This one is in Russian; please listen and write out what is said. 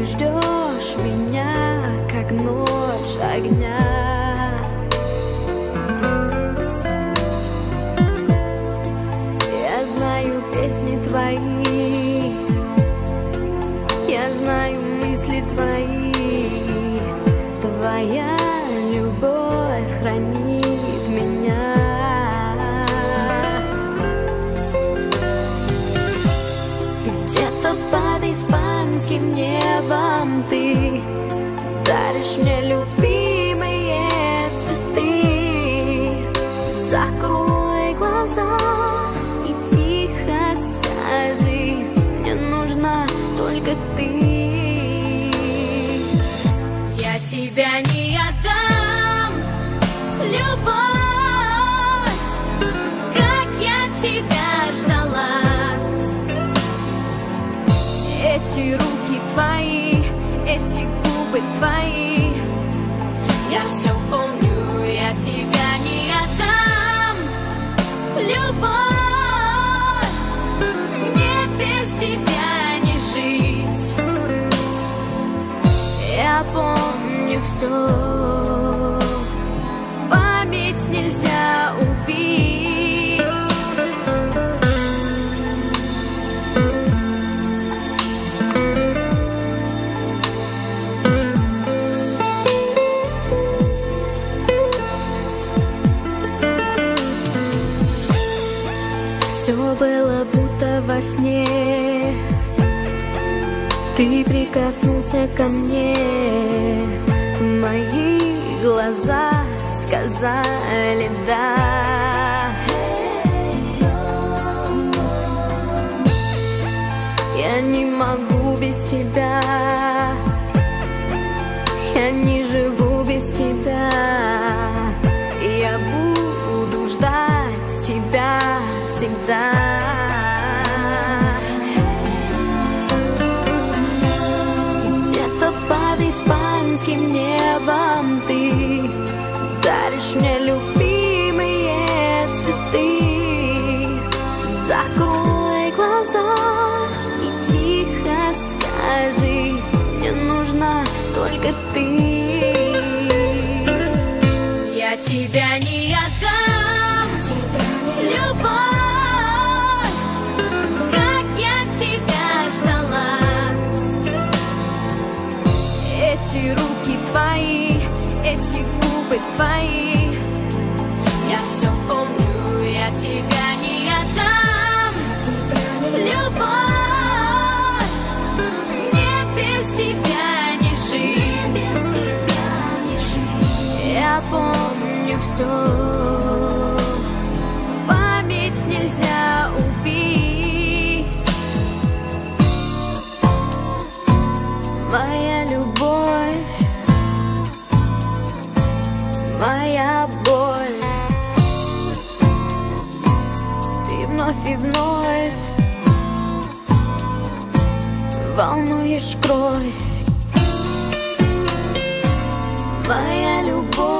ждешь меня, как ночь огня. Я знаю песни твои, я знаю мысли твои. Твоя любовь хранит меня. Где-то под испанским небом ты даришь мне любимые цветы. Закрой глаза и тихо скажи: мне нужна только ты. Я тебя не отдам, любовь, как я тебя ждала. Эти руки твои, эти губы твои, я все помню. Я тебя не отдам, любовь, мне без тебя не жить. Я помню все, память нельзя убить. Все было будто во сне, ты прикоснулся ко мне, мои глаза сказали да. Я не могу без тебя, я не живу без тебя. Я буду ждать тебя всегда. Где-то под испанским небом ты даришь мне любимые цветы. Закрой глаза и тихо скажи: мне нужна только ты. Я тебя не отдам, любовь, как я тебя ждала. Эти руки твои, эти губы твои, я все помню. Я тебя не отдам, любовь, мне без тебя не жить. Я помню все, память нельзя убить. Моя любовь, моя боль, ты вновь и вновь волнуешь кровь. Моя любовь,